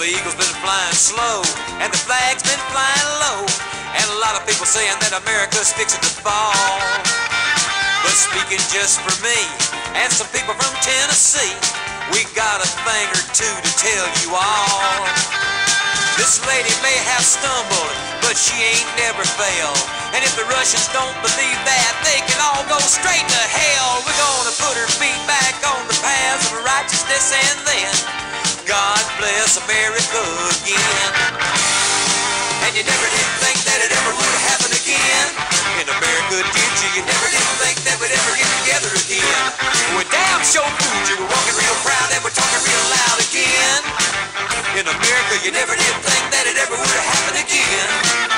the eagle's been flying slow, and the flag's been flying low, and a lot of people saying that America's fixing to fall. But speaking just for me, and some people from Tennessee, we got a thing or two to tell you all. This lady may have stumbled, but she ain't never failed. And if the Russians don't believe that, they can all go straight to hell. We're gonna put her feet back on the paths of righteousness, and then God bless America again. And you never did think that it ever would happen again. In America, did you? You never did think that we'd ever get together again. We damn sure fooled you. We're walking real proud and we're talking real loud again. In America, you never did think that it ever would happen again.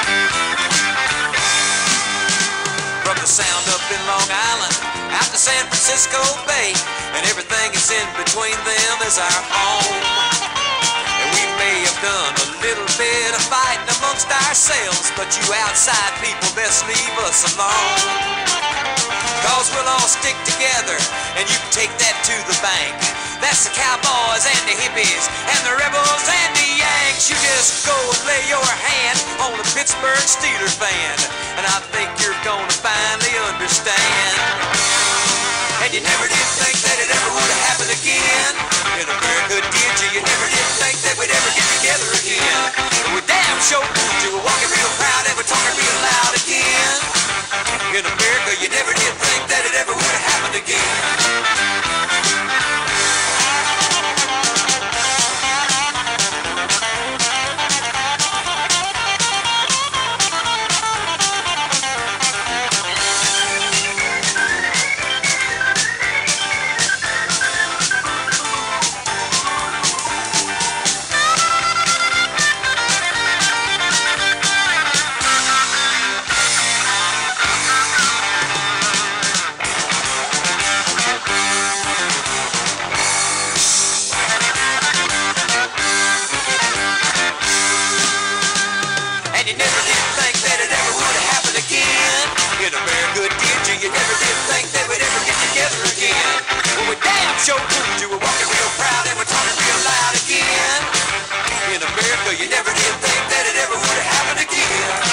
From the Sound up in Long Island, out to San Francisco Bay, and everything is in between them is our home. And we may have done a little bit of fighting amongst ourselves, but you outside people best leave us alone. Cause we'll all stick together, and you can take that to the bank. That's the cowboys and the hippies, and the rebels and the Yanks. You just go and lay your hand on the Pittsburgh Steelers fan, and I think you're gonna finally understand. And you never did think that it ever would happen again. In America, did you? You never did think that we'd ever get together again. We damn sure fooled you. We're walking real proud and we're talking real loud again. In America, you never did think that it ever would happen again. You never did think that it ever would happen again. In America, did you? You never did think that we'd ever get together again. Well, we damn sure fooled you. We're walking real proud and we're talking real loud again. In America, you never did think that it ever would happen again.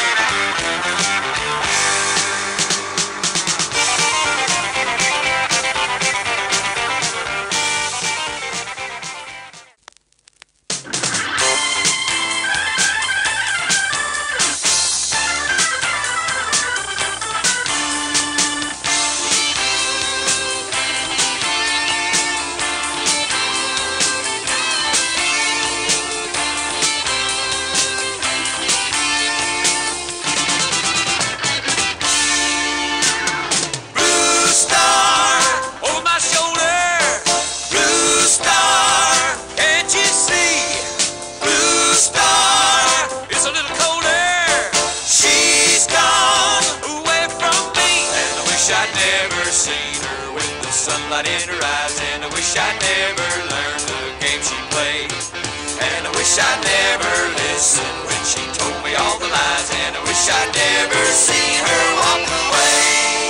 I'd never seen her with the sunlight in her eyes, and I wish I'd never learned the game she played, and I wish I'd never listened when she told me all the lies, and I wish I'd never seen her walk away.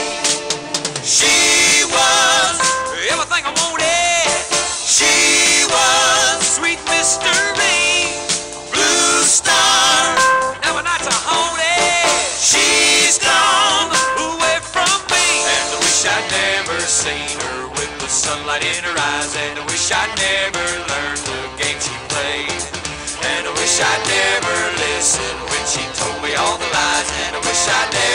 She was everything I wanted. She was sweet mystery, blue star. Now my nights are haunted. She's gone away from me, and I wish I'd never seen her with the sunlight in her eyes, and I wish I'd never learned the game she played, and I wish I'd never listened when she told me all the lies, and I wish I'd never